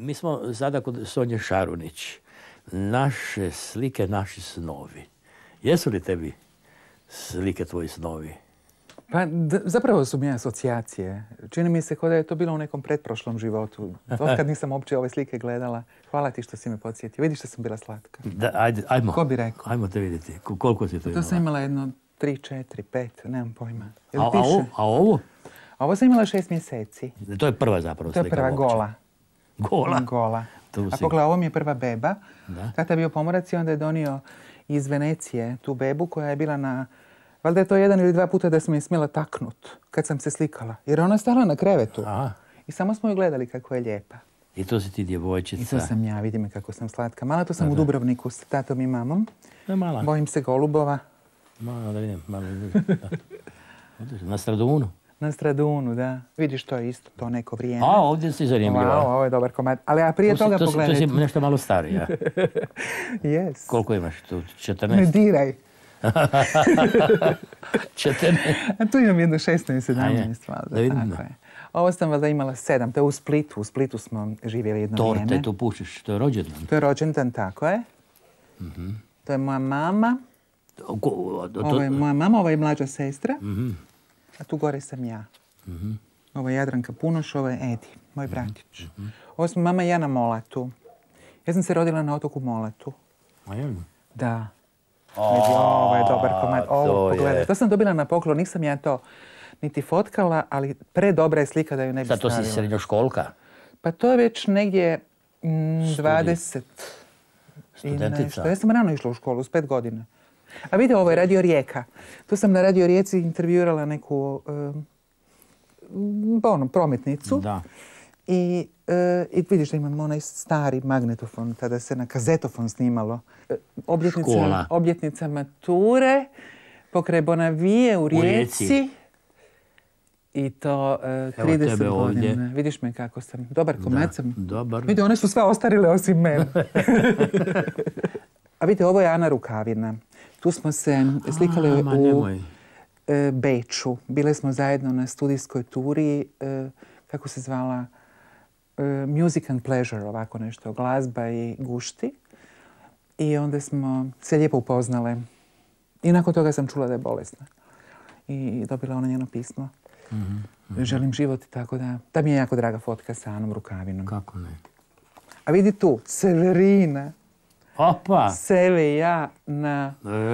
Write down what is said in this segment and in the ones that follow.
Mi smo sada kod Sonje Šarunić. Naše slike, naši snovi. Jesu li tebi slike tvoji snovi? Pa zapravo su mi asocijacije. Čini mi se kao da je to bilo u nekom pretprošlom životu. Otkad nisam uopće ove slike gledala. Hvala ti što si me podsjetio. Vidiš da sam bila slatka. Da, ajmo. Ko bi rekao? Ajmo te vidjeti. Koliko si to imala? To sam imala jedno 3, 4, 5, nemam pojma. A ovo? A ovo sam imala 6 mjeseci. To je prva zapravo slika. To je prva gola. Gola? Gola. A pogledaj, ovo mi je prva beba. Tata je bio pomorac i onda je donio iz Venecije tu bebu koja je bila na... Valjda je to 1 ili 2 puta da sam je smjela taknut kad sam se slikala. Jer ona je stala na krevetu. I samo smo ju gledali kako je lijepa. I to si ti djevojčica. I to sam ja, vidi me kako sam slatka. Mala, to sam u Dubrovniku s tatom i mamom. Mala. Bojim se golubova. Malo da vidim, malo vidim. Na Stradunu? Na Stradunu, da. Vidiš, to je isto to neko vrijeme. A, ovdje si zanimljiva. Ovo je dobar komad. Ali ja prije toga pogledaj. To si nešto malo starija. Yes. Koliko imaš tu? 14? Ne diraj. 14? A tu imam jedno 16, 17. Da vidim. Ovo sam valjda imala 7. To je u Splitu. U Splitu smo živjeli jedno vrijeme. Torte tu pušiš. To je rođendan. To je rođendan, tako je. To je moja mama. Ovo je moja mama, ovo je mlađa sestra. A tu gore sam ja. Ovo je Jadranka Punoš, ovo je Edi, moj bratić. Ovo smo mama i ja na Molatu. Ja sam se rodila na otoku Molatu. A je li? Da. Ovo je dobar komad. Ovo, pogledaj. To sam dobila na poklon, nisam ja to niti fotkala, ali predobra je slika da ju ne bi stavila. Sad to si srednjoškolka? Pa to je već negdje 20 i nešto. Ja sam rano išla u školu, s 5 godina. A vidite, ovo je Radio Rijeka. Tu sam na Radio Rijeci intervjuirala neku prometnicu. Da. I vidiš da imam onaj stari magnetofon, tada se na kazetofon snimalo. Obljetnica mature, pokraj Bonavije u Rijeci. I to 30 godina. Vidiš me kako sam. Dobar komad sam. Dobar. Vidite, one su sve ostarile osim mene. A vidite, ovo je Ana Rukavina. Tu smo se slikali u Beču. Bile smo zajedno na studijskoj turi, kako se zvala, Music and Pleasure, ovako nešto, glazba i gušti. I onda smo se lijepo upoznale. I nakon toga sam čula da je bolesna. I dobila ona njeno pismo. Želim život, tako da... Da mi je jako draga fotka sa Anom Rukavinom. Kako ne? A vidi tu, Severina. Opa! Seve i ja na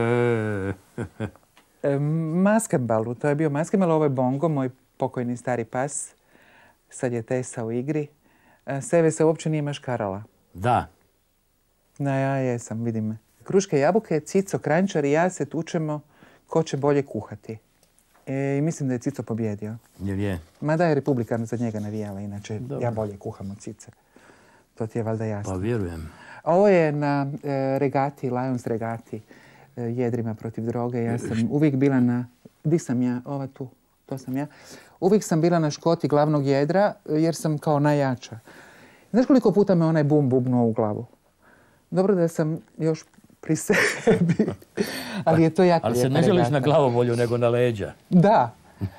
masketbalu. To je bio masketbal, ovo je Bongo, moj pokojni stari pas. Sad je Tesa u igri. Seve se uopće nije maškarala. Da. Ja jesam, vidi me. Kruške jabuke, Cico, Kranjčar i ja se tučemo ko će bolje kuhati. I mislim da je Cico pobjedio. Jer je? Mada je Republikan za njega navijala, inače ja bolje kuham od Cice. To ti je valjda jasno. Pa vjerujem. Ovo je na regati, Lions regati, jedrima protiv droge. Ja sam uvijek bila na... Di sam ja? Ova tu. To sam ja. Uvijek sam bila na škoti glavnog jedra jer sam kao najjača. Znaš koliko puta me onaj bum bubnuo u glavu? Dobro da sam još pri sebi. Ali je to jako ali lijepa se ne želiš regata. na glavobolju nego na leđa. Da.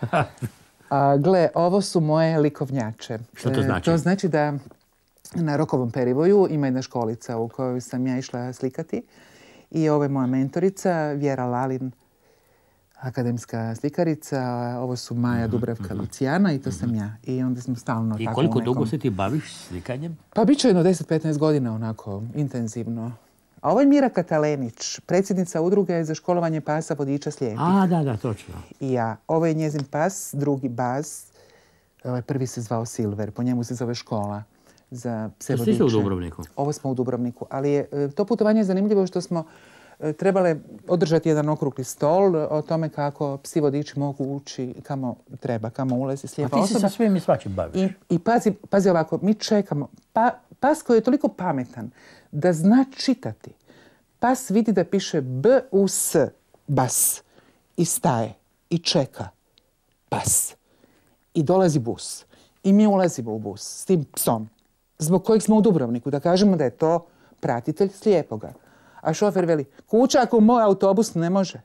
Gle, ovo su moje likovnjače. Što to znači? To znači da na Rokovom perivoju ima jedna školica u kojoj sam ja išla slikati. I ovo je moja mentorica, Vjera Lalin, akademska slikarica. Ovo su Maja Dubravka Lucijana i to sam ja. I onda smo stalno I tako koliko dugo se ti baviš slikanjem? Pa bit će jedno 10-15 godina onako intenzivno. A ovo je Mira Katalenić, predsjednica udruge za školovanje pasa vodiča slijepih. A, da, točno. I ja. Ovo je njezin pas, drugi Baz. Ovaj prvi se zvao Silver, po njemu se zove škola za pse vodiče. Ste u Dubrovniku? Ovo smo u Dubrovniku, ali je to putovanje je zanimljivo što smo trebale održati jedan okrugli stol o tome kako psi vodiči mogu ući kamo treba, kamo ulazi slijepa osoba. A ti se sa svim i svačim baviš. I pazi ovako, mi čekamo. Pas koji je toliko pametan da zna čitati. Pas vidi da piše B-U-S, bas. I staje. I čeka. Pas. I dolazi bus. I mi ulazimo u bus s tim psom. Zbog kojeg smo u Dubrovniku. Da kažemo da je to pratitelj slijepoga. A šofer veli, kućak u moj autobus ne može.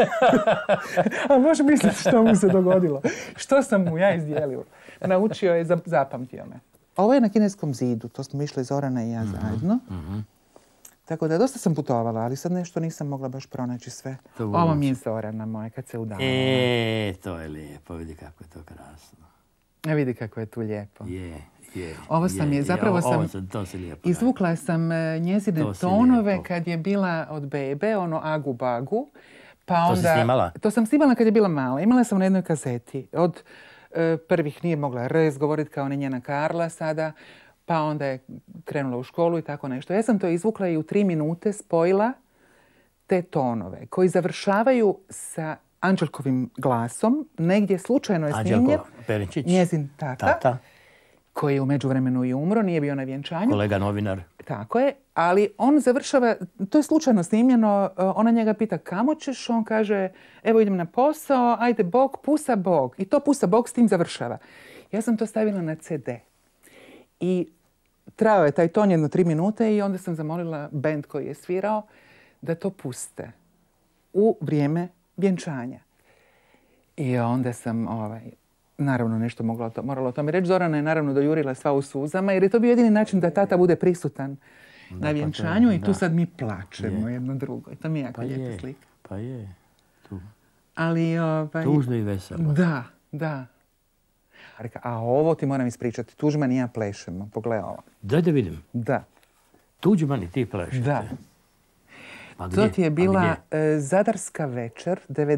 A možeš misliti što mu se dogodilo. Što sam mu ja izdijelio. Naučio je, zapamtio me. Ovo je na Kineskom zidu, to smo išli Zorana i ja zajedno. Tako da dosta sam putovala, ali sad nešto nisam mogla baš pronaći sve. Ovo mi je Zorana moja kad se udavala. To je lijepo, vidi kako je to krasno. Vidi kako je tu lijepo. Ovo sam je, zapravo sam izvukla sam njezine tonove kad je bila od bebe, ono Agu Bagu. Pa onda, to si snimala? To sam snimala kad je bila mala. Imala sam na jednoj kazeti. Od prvih nije mogla izgovoriti kao ni njena Karla sada. Pa onda je krenula u školu i tako nešto. Ja sam to izvukla i u 3 minute spojila te tonove koji završavaju sa Anđelkovim glasom. Negdje slučajno je snimljen. Anđelko Perinčić. Njezin tata. Koji je u međuvremenu i umro, nije bio na vjenčanju. Kolega novinar. Tako je, ali on završava, to je slučajno snimljeno, ona njega pita kamo ćeš, on kaže evo idem na posao, ajde Bog, pusa Bog. I to pusa Bog s tim završava. Ja sam to stavila na CD. I trajao je taj ton jedno 3 minute i onda sam zamolila bend koji je svirao da to puste u vrijeme vjenčanja. I onda sam naravno nešto morala o tome reći. Zorana je naravno dojurila sva u suzama jer je to bio jedini način da tata bude prisutan na vjenčanju i tu sad mi plačemo jedno drugo. I to mi je jako lijepa slika. Pa je. Ali, tužno i veselo. Da. A ovo ti moram ispričati. Tuđman i ja plešemo. Pogledaj ovo. Daj da vidim. Da. Tuđman i ti plešete. Da. To ti je bila Zadarska večer,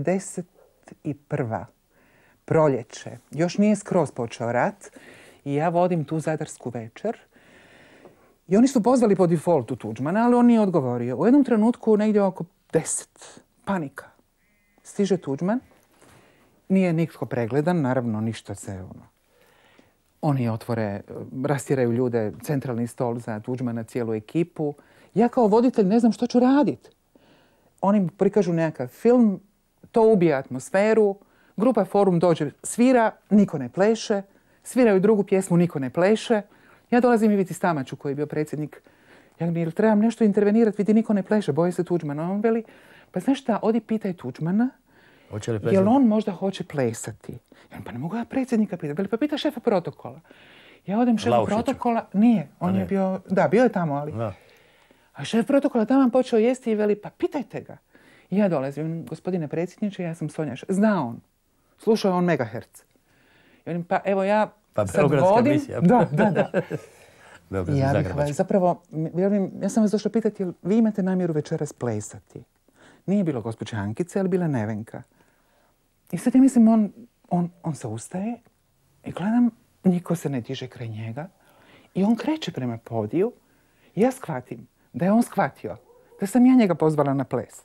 91. Proljeće. Još nije skroz počeo rat i ja vodim tu Zadarsku večer. I oni su pozvali po defaultu Tuđmana, ali on nije odgovorio. U jednom trenutku, negdje oko 10, panika. Stiže Tuđman, nije nitko pregledan, naravno ništa se Oni otvore, rastjeraju ljude, centralni stol za Tuđmana, cijelu ekipu. Ja kao voditelj ne znam što ću raditi. Oni prikažu nekakav film, to ubije atmosferu, grupa Forum dođe, svira, niko ne pleše, sviraju drugu pjesmu, niko ne pleše. Ja dolazim i vidi Stamaču koji je bio predsjednik. Ja mi trebam nešto intervenirati, vidi niko ne pleše, boje se Tuđmana. On veli, pa znaš šta, odi pitaj Tuđmana, jel on možda hoće plesati. Pa ne mogu ja predsjednika pitati, veli pa pita šefa protokola. Ja odem šefa protokola, nije, on je bio, bio je tamo, ali... Da. A šef protokola tamo počeo jesti i veli, pa pitajte ga. I ja dolazim, gospodine predsjedniče, ja sam Sonja. Zna on. Slušao je on megahertz. I velim, pa evo ja sad vodim. Misija. Da. Ja bih zapravo, ja sam vas došla pitati, jel vi imate namjeru večeras plesati? Nije bilo gospođe Ankice, ali bila Nevenka. I sad ja mislim, on se ustaje i gledam, niko se ne diže kraj njega. I on kreće prema podiju i ja shvatim da je on shvatio da sam ja njega pozvala na ples.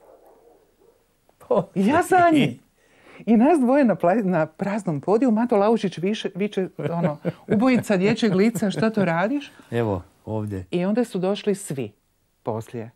I ja za njim. I nas dvoje na praznom podiju, Mato Laušić viče, ubojica dječjeg lica, šta to radiš? Evo, ovdje. I onda su došli svi poslije.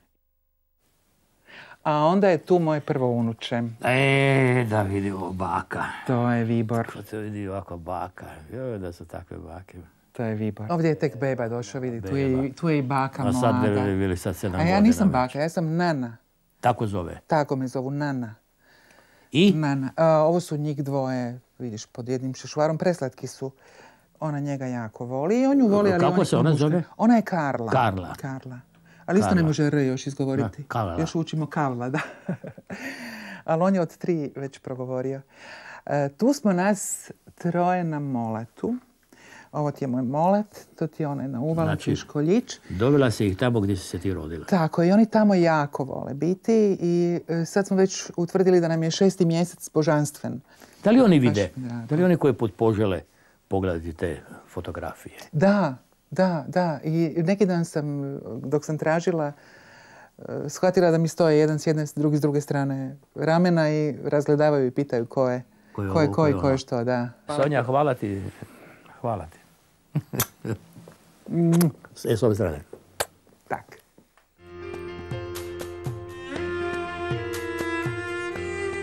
A onda je tu moje prvo unuče. Da vidimo baka. To je Vibor. Ko se vidi ovako baka. Joj, da su takve bake. To je Vibor. Ovdje je tek beba došao, vidi. Tu je i baka mlada. A sad bili sad 7 godina. A ja nisam baka, ja sam Nana. Tako zove? Tako me zovu, Nana. I? Nana. Ovo su njih dvoje, vidiš, pod jednim šešvarom. Preslatki su. Ona njega jako voli i on ju voli, ali kako se ona zove? Ona je Karla. Karla. Ali isto ne može R još izgovoriti. Karla. Još učimo Karla, da. Ali on je od 3 već progovorio. Tu smo nas 3 na molatu. Ovo ti je moj molat, to ti je onaj na uvalu, Školjić. Dovela si ih tamo gdje si se ti rodila. Tako, i oni tamo jako vole biti i sad smo već utvrdili da nam je 6. mjesec božanstven. Da li oni vide? Da li oni koji požele pogledati te fotografije? Da. I neki dan sam, dok sam tražila, shvatila da mi stoje jedan s jedne, drugi s druge strane ramena i razgledavaju i pitaju ko je ko je što, da. Sonja, hvala ti. S ove strane.